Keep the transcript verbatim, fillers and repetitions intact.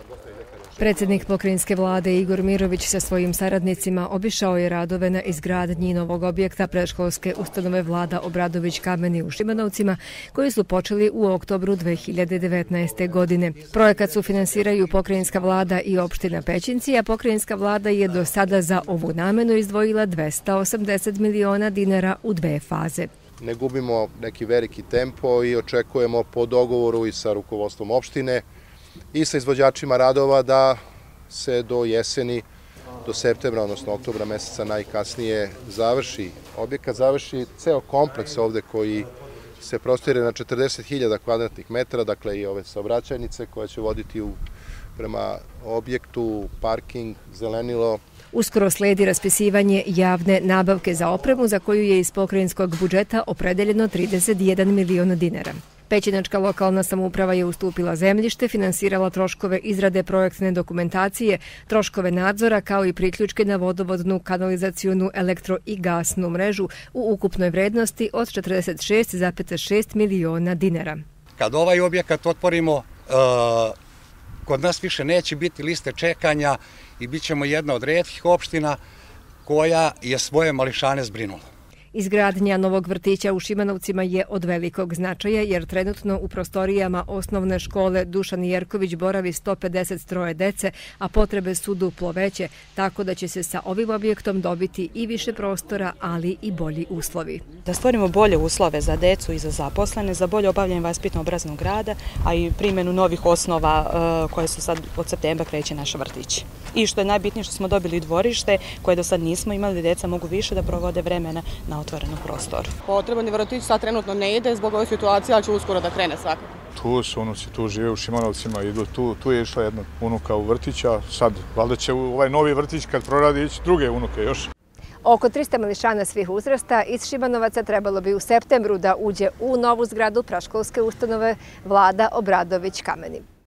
Predsjednik pokrajinske vlade Igor Mirović sa svojim saradnicima obišao je radove na izgradnji novog objekta predškolske ustanove Vlada Obradović Kameni u Šimanovcima, koji su počeli u oktobru dve hiljade devetnaeste. godine. Projekat sufinansiraju pokrajinska vlada i opština Pećinci, a pokrajinska vlada je do sada za ovu namenu izdvojila dvesta osamdeset miliona dinara u dve faze. Ne gubimo neki veliki tempo i očekujemo po dogovoru i sa rukovodstvom opštine i sa izvođačima radova da se do jeseni, do septembra, odnosno oktobra meseca najkasnije završi objekat, završi ceo kompleks ovde koji se prostire na četrdeset hiljada kvadratnih metara, dakle i ove saobraćajnice koje će voditi u, prema objektu, parking, zelenilo. Uskoro sledi raspisivanje javne nabavke za opremu za koju je iz pokrajinskog budžeta opredeljeno trideset jedan miliona dinara. Pećinačka lokalna samouprava je ustupila zemljište, finansirala troškove izrade projektne dokumentacije, troškove nadzora kao i priključke na vodovodnu, kanalizacionu, elektro i gasnu mrežu u ukupnoj vrednosti od četrdeset šest zarez šest miliona dinara. Kad ovaj objekat otvorimo, kod nas više neće biti liste čekanja i bit ćemo jedna od retkih opština koja je svoje mališane zbrinula. Izgradnja novog vrtića u Šimanovcima je od velikog značaja jer trenutno u prostorijama osnovne škole Dušan Jerković boravi sto pedeset troje dece, a potrebe su duplo veće, tako da će se sa ovim objektom dobiti i više prostora, ali i bolji uslovi. Da stvorimo bolje uslove za decu i za zaposlene, za bolje obavljanje vaspitno-obrazovnog rada, a i primjenu novih osnova koje su sad od septembra kreće naš vrtić. I što je najbitnije što smo dobili dvorište koje do sad nismo imali, deca mogu više da provode vremena na otvorenom prostoru. Potreban vrtić sad trenutno ne ide zbog ove situacije, ali će uskoro da krene svakako. Tu su unuci, tu žive u Šimanovcima, idu tu, tu je išla jedna unuka u vrtića, sad valjda će u ovaj novi vrtić kad proradi ići druge unuke još. Oko trista mališana svih uzrasta iz Šibanovaca trebalo bi u septembru da uđe u novu zgradu predškolske ustanove Vlada Obradović Kameni.